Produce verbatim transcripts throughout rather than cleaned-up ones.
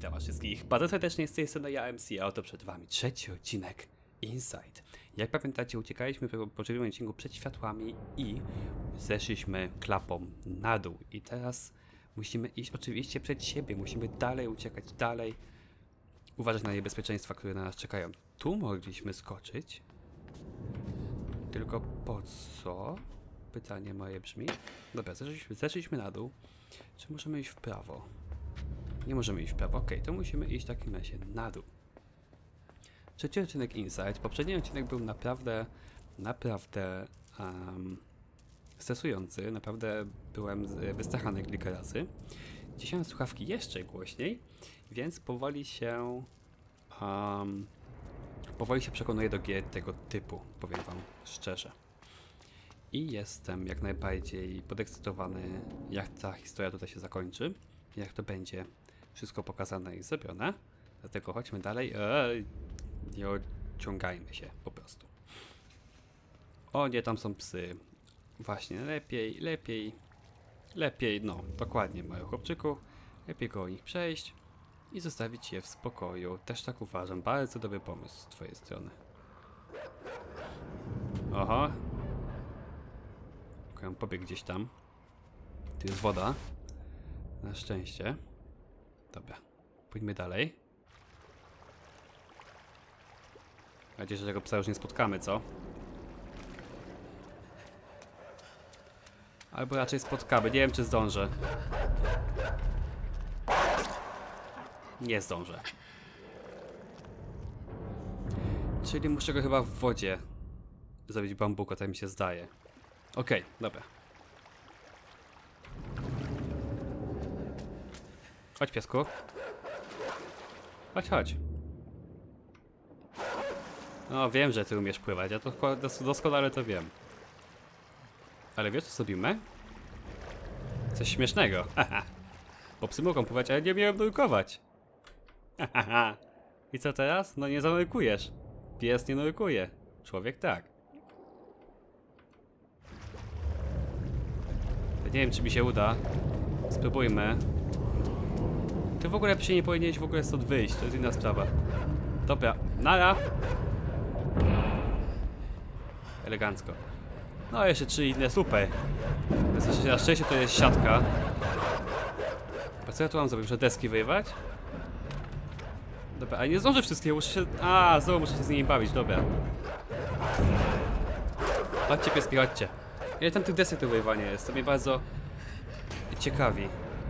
Witam was wszystkich bardzo serdecznie, z tej strony ja, M C, a oto przed wami trzeci odcinek Inside. Jak pamiętacie, uciekaliśmy w poprzednim odcinku przed światłami i zeszliśmy klapą na dół. I teraz musimy iść oczywiście przed siebie, musimy dalej uciekać, dalej uważać na niebezpieczeństwa, które na nas czekają. Tu mogliśmy skoczyć, tylko po co? Pytanie moje brzmi. Dobra, zeszliśmy, zeszliśmy na dół. Czy możemy iść w prawo? Nie możemy iść w prawo. Ok, to musimy iść w takim razie na dół. Trzeci odcinek Inside. Poprzedni odcinek był naprawdę, naprawdę um, stresujący. Naprawdę byłem wystrachany kilka razy. Dzisiaj mam słuchawki jeszcze głośniej, więc powoli się um, powoli się przekonuję do gier tego typu, powiem wam szczerze. I jestem jak najbardziej podekscytowany, jak ta historia tutaj się zakończy, jak to będzie wszystko pokazane i zrobione. Dlatego chodźmy dalej. Eee, nie odciągajmy się po prostu. O nie, tam są psy. Właśnie, lepiej, lepiej, lepiej, no, dokładnie, moje chłopczyku. Lepiej koło nich przejść i zostawić je w spokoju. Też tak uważam. Bardzo dobry pomysł z twojej strony. Oho. On pobiegł gdzieś tam. Tu jest woda. Na szczęście. Dobra. Pójdźmy dalej. Mam nadzieję, że tego psa już nie spotkamy, co? Albo raczej spotkamy. Nie wiem, czy zdążę. Nie zdążę. Czyli muszę go chyba w wodzie zrobić bambuko, tak mi się zdaje. Okej, okay, dobra. Chodź, piesku. Chodź, chodź. No, wiem, że ty umiesz pływać, ja to doskonale to wiem. Ale wiesz, co zrobimy? Coś śmiesznego. Haha. Bo psy mogą pływać, ale nie miałem nurkować. Haha. I co teraz? No nie zanurkujesz. Pies nie nurkuje. Człowiek tak. Nie wiem, czy mi się uda. Spróbujmy. Ty w ogóle się nie powinieneś w ogóle stąd wyjść. To jest inna sprawa. Dobra, nara. Elegancko. No, jeszcze trzy inne, super. Na szczęście to jest siatka. A co ja tu mam zrobić? Muszę deski wyjebać? Dobra, ale nie zdążę wszystkiego, muszę się... A, znowu muszę się z nimi bawić, dobra. Chodźcie, pieski, chodźcie. Ile tam tych desek do wyjwania jest? To mnie bardzo ciekawi.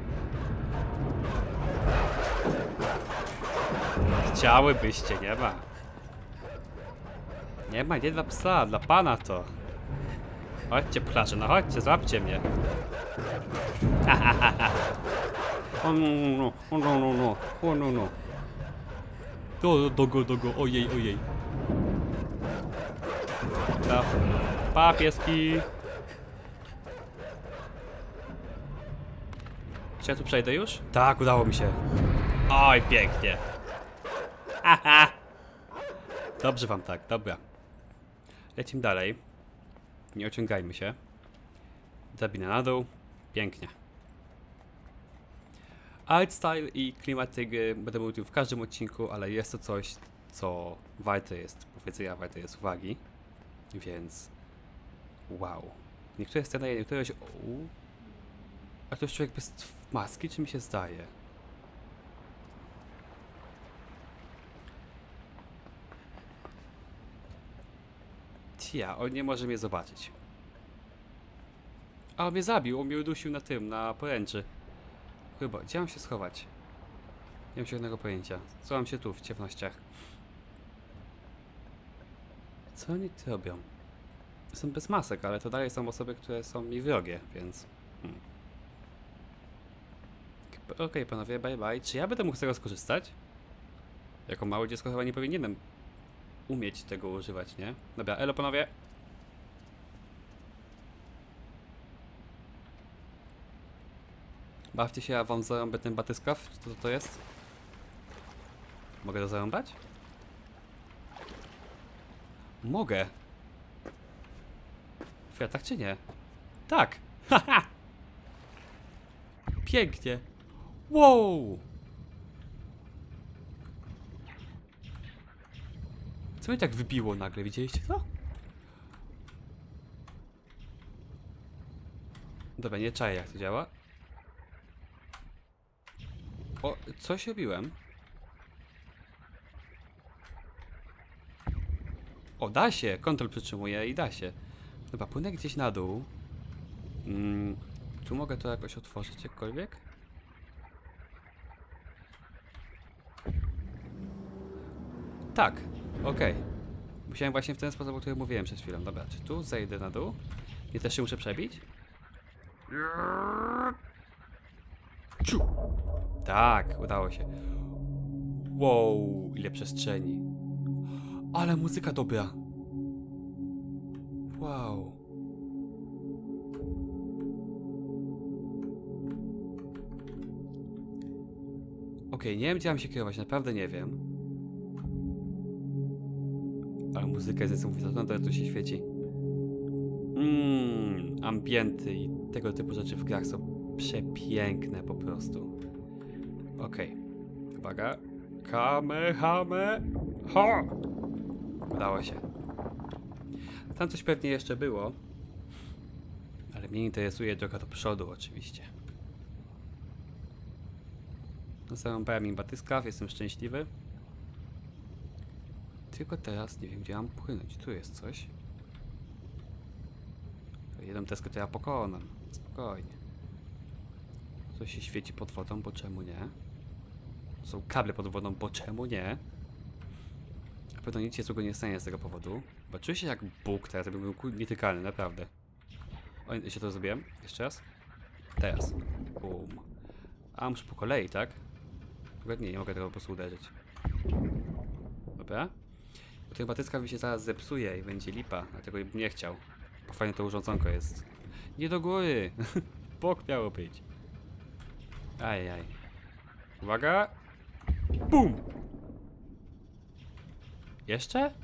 Chciałybyście, nie ma. Nie ma, nie dla psa, dla pana to. Chodźcie, plaże, no chodźcie, złapcie mnie. O no, no, o no, no, no, o no, no. Do, dogo, dogo, ojej, ojej. Da. Pa, pieski. Czy ja tu przejdę już? Tak, udało mi się. Oj, pięknie. Haha. Dobrze wam tak, dobra. Lecimy dalej. Nie ociągajmy się. Drabina na dół. Pięknie. Art style i klimat tej gry będę mówił w każdym odcinku, ale jest to coś, co warte jest powiedzenia, warte jest uwagi. Więc... Wow. Niektóre sceny, niektóre się... Uuu. A to jest człowiek bez maski, czy mi się zdaje? Tia, on nie może mnie zobaczyć. A on mnie zabił, on mnie udusił na tym, na poręczy. Chyba, gdzie mam się schować? Nie mam żadnego pojęcia. Schowam się tu, w ciemnościach. Co oni tu robią? Są bez masek, ale to dalej są osoby, które są mi wrogie, więc... Hmm. Okej, okay, panowie, bye bye. Czy ja będę mógł z tego skorzystać? Jako małe dziecko chyba nie powinienem umieć tego używać, nie? Dobra, elo panowie. Bawcie się, a wam zarąbę ten batyskaw. Czy to, to jest? Mogę to zarąbać? Mogę. Chwila, tak czy nie? Tak! Haha! Pięknie! Wow! Co mnie tak wybiło nagle, widzieliście to? Dobra, nie czaję jak to działa. O, coś robiłem. O, da się! Kontrol przytrzymuje i da się. Dobra, płynę gdzieś na dół. Mm, tu mogę to jakoś otworzyć jakkolwiek? Tak, okej. Okay. Musiałem właśnie w ten sposób, o którym mówiłem przed chwilą. Dobra, czy tu zejdę na dół? I też się muszę przebić? Ciu! Tak, udało się. Wow, ile przestrzeni. Ale muzyka dobra. Wow. Okej, okay, nie wiem, gdzie mam się kierować, naprawdę nie wiem. Ale muzyka jest niesamowita, to tu się świeci. Mmm, ambienty i tego typu rzeczy w grach są przepiękne po prostu. Okej, okay. Uwaga. Kamehame! Ha! Udało się. Tam coś pewnie jeszcze było. Ale mnie interesuje droga do przodu oczywiście. Zarąbałem im batyskaw, jestem szczęśliwy. Tylko teraz nie wiem, gdzie mam płynąć. Tu jest coś. Jedną deskę to ja pokonam. Spokojnie. Coś się świeci pod wodą, bo czemu nie? Są kable pod wodą, bo czemu nie? Na pewno nic się złego nie stanie z tego powodu. Bo czuję się jak Bóg teraz, jakbym był nietykalny, naprawdę. O, jeszcze to zrobiłem? Jeszcze raz? Teraz. Bum. A, muszę po kolei, tak? Nie, nie mogę tego po prostu uderzyć. Dobra. Bo ten batyska mi się zaraz zepsuje i będzie lipa, dlatego bym nie chciał. Bo fajne to urządzonko jest. Nie do góry! Bok miało być. Ajaj. Uwaga! Bum! Jeszcze?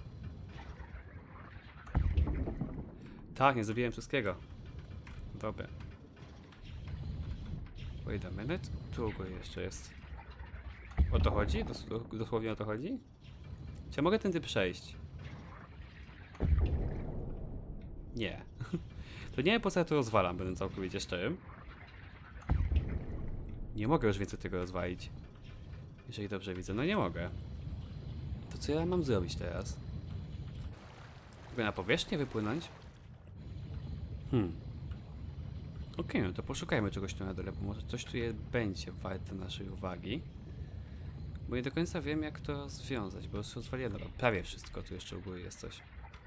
Tak, nie zrobiłem wszystkiego. Dobra. Wait a minute. Tu go jeszcze jest. O to chodzi? Dos dosłownie o to chodzi? Czy ja mogę tędy przejść? Nie. To nie wiem, po co ja to rozwalam, będę całkowicie szczerym. Nie mogę już więcej tego rozwalić. Jeżeli dobrze widzę, no nie mogę. To co ja mam zrobić teraz? Mogę na powierzchnię wypłynąć? Hmm. Okej, okay, no to poszukajmy czegoś tu na dole, bo może coś tu je będzie warte naszej uwagi. Bo nie do końca wiem, jak to związać, bo już rozwaliłem prawie wszystko, tu jeszcze u góry jest coś.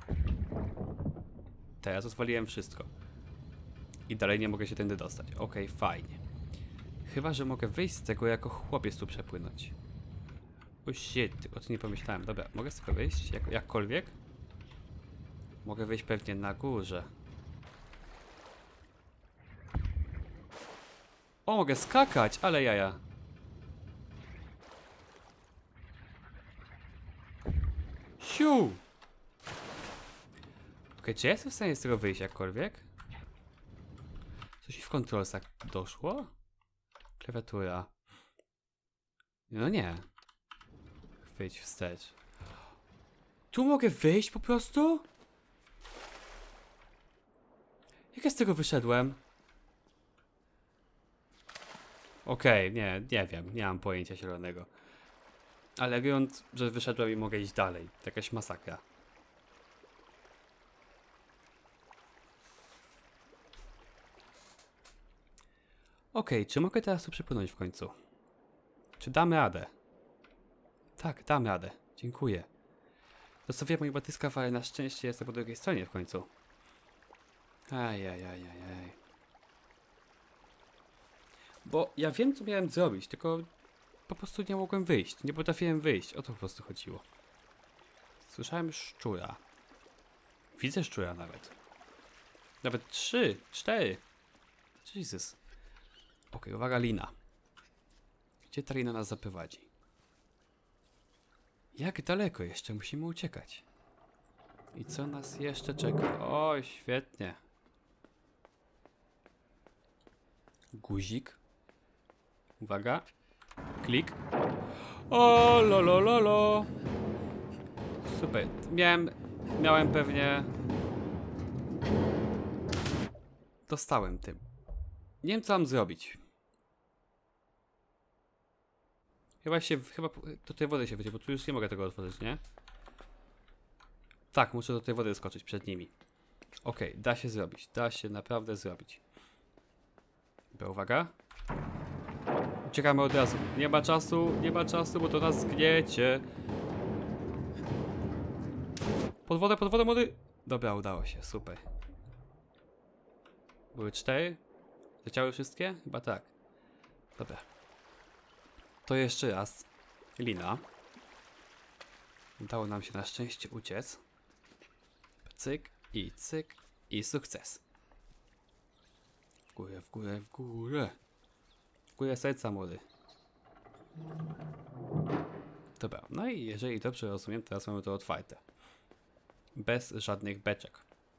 Teraz rozwaliłem wszystko. I dalej nie mogę się tędy dostać. Okej, okay, fajnie. Chyba, że mogę wyjść z tego jako chłopiec tu przepłynąć. O shit, o tym nie pomyślałem. Dobra, mogę z tego wyjść? Jak, jakkolwiek? Mogę wyjść pewnie na górze. O, mogę skakać, ale jaja. Siu! Okej, czy ja jestem w stanie z tego wyjść jakkolwiek? Coś mi w kontrolsach doszło? Klawiatura. No nie. Wyjdź wstecz. Tu mogę wyjść po prostu? Jak ja z tego wyszedłem? Okej, okay, nie, nie wiem, nie mam pojęcia zielonego. Ale grunt, że wyszedłem i mogę iść dalej. To jakaś masakra. Okej, okay, czy mogę teraz tu przypłynąć w końcu? Czy damy radę? Tak, dam radę. Dziękuję. Zostawiłem mój batyskaw, ale na szczęście jestem po drugiej stronie w końcu. Ajajajajaj. Bo ja wiem, co miałem zrobić, tylko po prostu nie mogłem wyjść. Nie potrafiłem wyjść. O to po prostu chodziło. Słyszałem szczura. Widzę szczura nawet. Nawet trzy, cztery. Jesus. Okej, okay, uwaga, lina. Gdzie ta lina nas zaprowadzi? Jak daleko jeszcze musimy uciekać? I co nas jeszcze czeka? O, świetnie. Guzik. Uwaga. Klik. O, lo, lo, lo, lo. Super. Miałem, miałem pewnie... Dostałem tym. Nie wiem, co mam zrobić. Chyba się, chyba do tej wody się wyjdzie, bo tu już nie mogę tego otworzyć, nie? Tak, muszę do tej wody skoczyć przed nimi. Okej, okay, da się zrobić, da się naprawdę zrobić. Dobra, uwaga. Uciekamy od razu. Nie ma czasu, nie ma czasu, bo to nas zgniecie. Pod wodę, pod wodę, młody. Dobra, udało się, super. Były cztery? Leciały wszystkie? Chyba tak. Dobra. To jeszcze raz. Lina. Udało nam się na szczęście uciec. Cyk i cyk i sukces. W górę, w górę, w górę. W górę serca, młody. Dobra, no i jeżeli dobrze rozumiem, teraz mamy to otwarte. Bez żadnych beczek.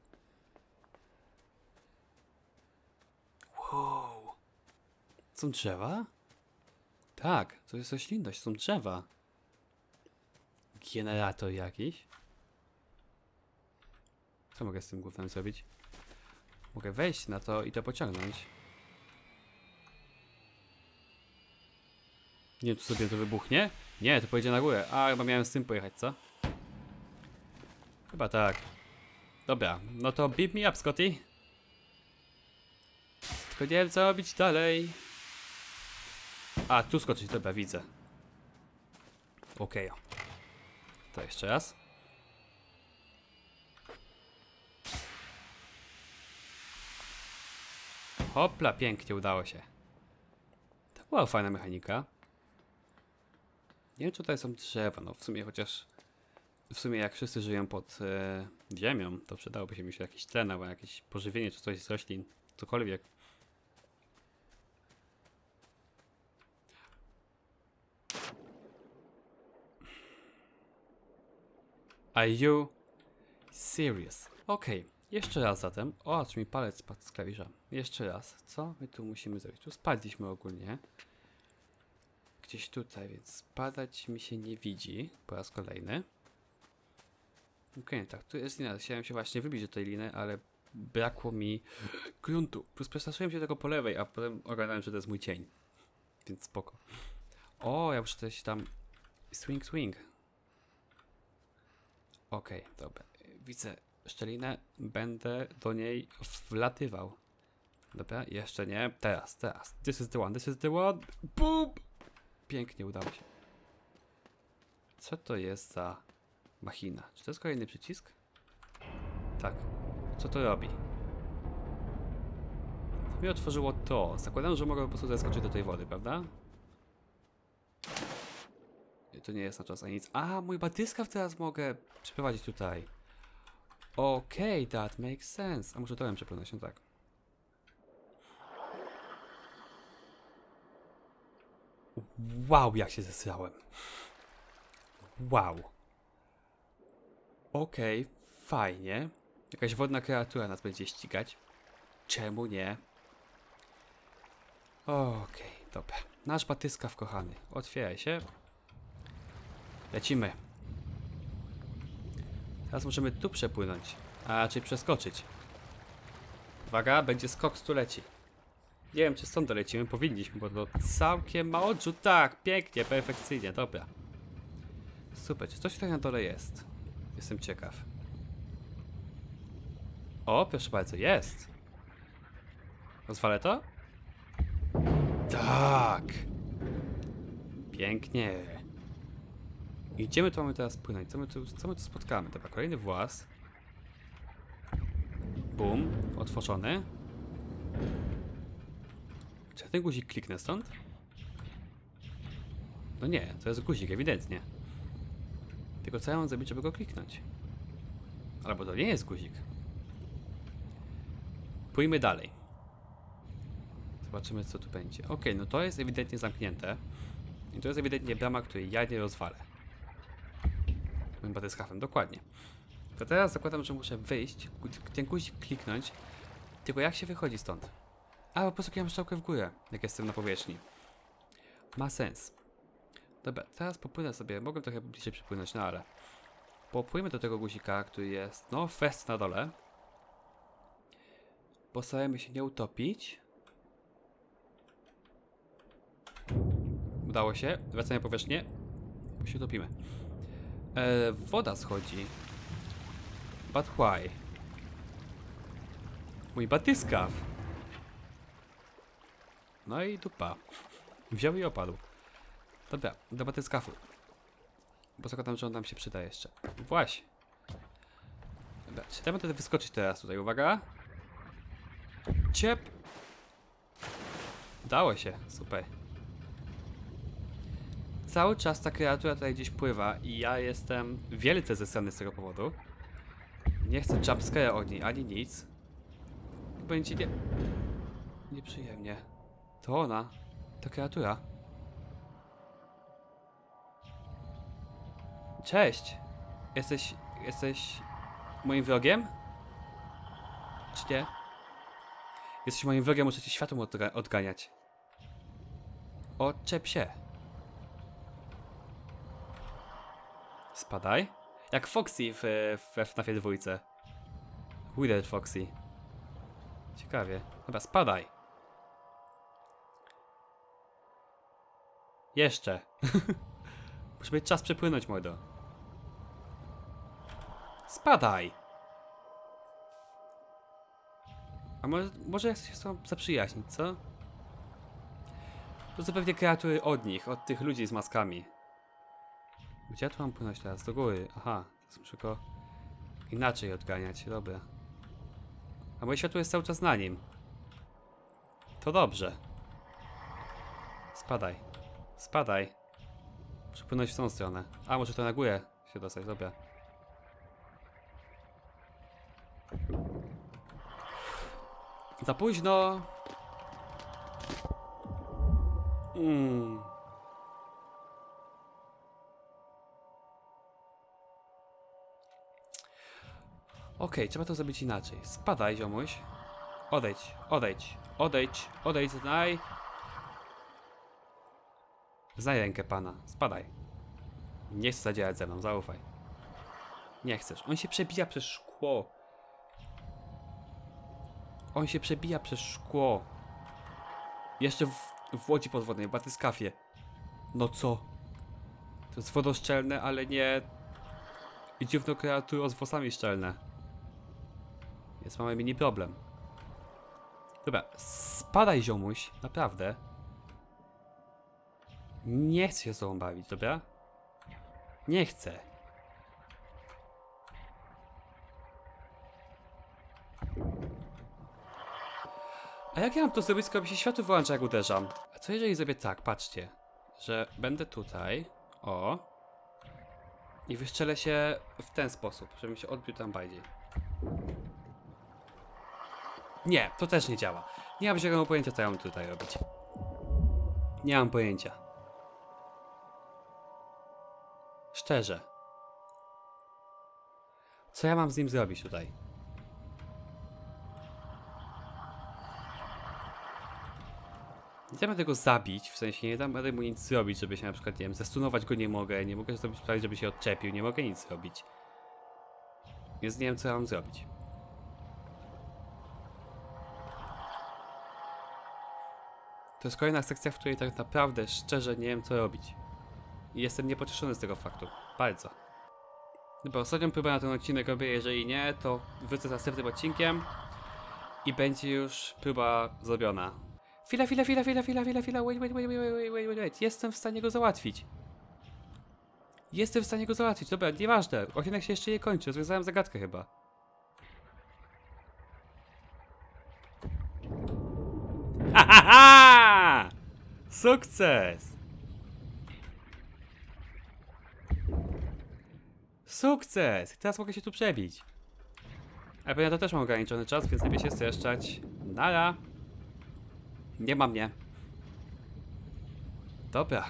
Wow. Są drzewa? Tak, to jest roślinność, są drzewa. Generator jakiś? Co mogę z tym gównem zrobić? Mogę wejść na to i to pociągnąć. Nie wiem, tu sobie to wybuchnie? Nie, to pojedzie na górę. A, chyba miałem z tym pojechać, co? Chyba tak. Dobra, no to beep me up, Scotty. Tylko nie wiem, co robić dalej. A, tu skoczyć, dobra, widzę. Okej. Okay. To jeszcze raz. Hopla, pięknie, udało się. To była fajna mechanika. Nie wiem, czy tutaj są drzewa, no w sumie chociaż... W sumie jak wszyscy żyją pod e, ziemią, to przydałoby się mi się jakiś tlen, albo jakieś pożywienie, czy coś z roślin, cokolwiek. Are you serious? Okej, okay. Jeszcze raz zatem. O, aż mi palec spadł z klawisza. Jeszcze raz. Co my tu musimy zrobić? Tu spadliśmy ogólnie. Gdzieś tutaj, więc spadać mi się nie widzi. Po raz kolejny. Okej, okay, tak, tu jest lina. Chciałem się właśnie wybić do tej liny, ale brakło mi gruntu. Plus przestraszyłem się tego po lewej, a potem ogarnąłem, że to jest mój cień. Więc spoko. O, ja muszę coś tam... Swing, swing. Okej, okay, dobra. Widzę szczelinę, będę do niej wlatywał. Dobra, jeszcze nie. Teraz, teraz. This is the one, this is the one. Boom! Pięknie udało się. Co to jest za machina? Czy to jest kolejny przycisk? Tak. Co to robi? To mi otworzyło to. Zakładam, że mogę po prostu zeskoczyć do tej wody, prawda? To nie jest na czas ani nic. A, mój batyskaw teraz mogę przeprowadzić tutaj. Okej, okay, that makes sense. A muszę torem przepłynąć, no tak. Wow, jak się zesrałem. Wow. Okej, okay, fajnie. Jakaś wodna kreatura nas będzie ścigać. Czemu nie? Okej, okay, dobra. Nasz batyskaw kochany. Otwieraj się. Lecimy. Teraz możemy tu przepłynąć, a raczej przeskoczyć. Uwaga, będzie skok stuleci. Nie wiem, czy stąd dolecimy, powinniśmy, bo to całkiem ma odrzut. Tak, pięknie, perfekcyjnie, dobra. Super, czy coś tutaj na dole jest? Jestem ciekaw. O, proszę bardzo, jest. Rozwalę to? Tak. Pięknie. I gdzie my tu mamy teraz płynąć? Co my tu, co my tu spotkamy? Dobra, kolejny włas. Bum, otworzony. Czy ja ten guzik kliknę stąd? No nie, to jest guzik, ewidentnie. Tylko co ja mam zrobić, żeby go kliknąć? Albo to nie jest guzik. Pójdźmy dalej. Zobaczymy, co tu będzie. Ok, no to jest ewidentnie zamknięte. I to jest ewidentnie brama, której ja nie rozwalę. Moim batyskafem, dokładnie. To teraz zakładam, że muszę wyjść, ten guzik kliknąć. Tylko jak się wychodzi stąd? A, po prostu klikam strzałkę w górę, jak jestem na powierzchni. Ma sens. Dobra, teraz popłynę sobie. Mogłem trochę bliżej przypłynąć, no ale... Popłyjmy do tego guzika, który jest, no, fest na dole. Postarajmy się nie utopić. Udało się. Wracamy na powierzchnię. Bo się utopimy. E, woda schodzi. But why? Mój batyskaw. No i dupa. Wziął i opadł. Dobra, do batyskafu. Bo zakładam, że on nam się przyda jeszcze. Właśnie. Dobra, czy damy tutaj wyskoczyć teraz tutaj? Uwaga. Ciep. Udało się, super. Cały czas ta kreatura tutaj gdzieś pływa i ja jestem wielce zesrany z tego powodu. Nie chcę jumpscare od niej, ani nic. Będzie nie... nieprzyjemnie. To ona. Ta kreatura. Cześć. Jesteś... jesteś... moim wrogiem? Czy nie? Jesteś moim wrogiem, muszę cię światłem odga odganiać. Odczep się. Spadaj. Jak Foxy w, w, w F NAFie dwójce. Withered Foxy. Ciekawie. Dobra, spadaj. Jeszcze. Muszę mieć czas przepłynąć, mordo. Spadaj. A może, może ja chcę się z tobą zaprzyjaźnić, co? To zapewne kreatury od nich, od tych ludzi z maskami. Gdzie ja tu mam płynąć teraz? Do góry. Aha, teraz muszę go inaczej odganiać. Dobra. A moje światło jest cały czas na nim. To dobrze. Spadaj. Spadaj. Muszę płynąć w tą stronę. A, może to na górę się dostać. Dobra. Za późno. Mm. Okej, okay, trzeba to zrobić inaczej. Spadaj, ziomuś. Odejdź, odejdź, odejdź, odejdź, znaj. Znaj rękę pana. Spadaj. Nie chcesz zadziałać ze mną, zaufaj. Nie chcesz. On się przebija przez szkło. On się przebija przez szkło. Jeszcze w, w łodzi podwodnej, w batyskafie. No co? To jest wodoszczelne, ale nie... i dziwną kreaturą z włosami szczelne. Więc mamy mini problem. Dobra, spadaj, ziomuś. Naprawdę. Nie chcę się z tobą bawić, dobra? Nie chcę. A jak ja mam to zrobić, skoro mi się światło wyłącza, jak uderzam? A co jeżeli zrobię tak, patrzcie. Że będę tutaj. O. I wyszczelę się w ten sposób, żebym się odbił tam bardziej. Nie, to też nie działa. Nie mam żadnego pojęcia, co ja mam tutaj robić. Nie mam pojęcia. Szczerze. Co ja mam z nim zrobić tutaj? Nie dam tego zabić, w sensie nie dam rady mu nic zrobić, żeby się na przykład, nie wiem, zastunować go nie mogę, nie mogę zrobić sprawy, żeby się odczepił, nie mogę nic zrobić. Więc nie wiem, co ja mam zrobić. To jest kolejna sekcja, w której tak naprawdę szczerze nie wiem, co robić. I jestem niepocieszony z tego faktu. Bardzo. Dobra, ostatnią próbę na ten odcinek robię, jeżeli nie, to wrócę z następnym odcinkiem i będzie już próba zrobiona. Chwila, chwila, chwila, chwila, chwila, chwila, chwila, wait, wait, wait, wait, wait, wait, wait, wait. Jestem w stanie go załatwić. Jestem w stanie go załatwić, dobra, nieważne. Odcinek się jeszcze nie kończy, rozwiązałem zagadkę chyba. Ha, ha, ha! Sukces! Sukces! Teraz mogę się tu przebić. Ale ja to też mam ograniczony czas, więc lepiej się streszczać. Nara! Nie ma mnie. Dobra.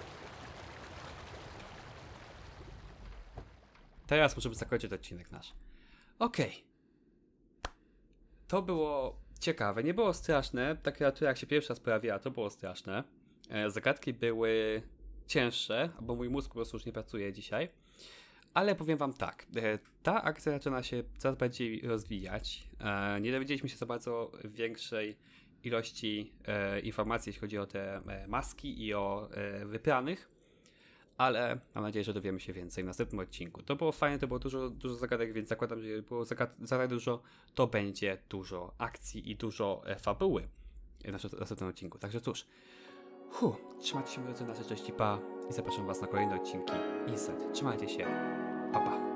Teraz możemy zakończyć odcinek nasz. Okej. Okay. To było ciekawe. Nie było straszne. Ta kreatura jak się pierwszy raz pojawiła, to było straszne. Zagadki były cięższe, bo mój mózg po prostu już nie pracuje dzisiaj. Ale powiem wam tak, e, ta akcja zaczyna się coraz bardziej rozwijać. E, nie dowiedzieliśmy się za bardzo większej ilości e, informacji, jeśli chodzi o te e, maski i o e, wypranych, ale mam nadzieję, że dowiemy się więcej w następnym odcinku. To było fajne, to było dużo, dużo zagadek, więc zakładam, że było zagad zadań dużo, to będzie dużo akcji i dużo e, fabuły w naszym następnym odcinku. Także cóż, hu, trzymajcie się, moi drodzy, nasze cześci, pa i zapraszam was na kolejne odcinki Inside. Trzymajcie się, pa pa.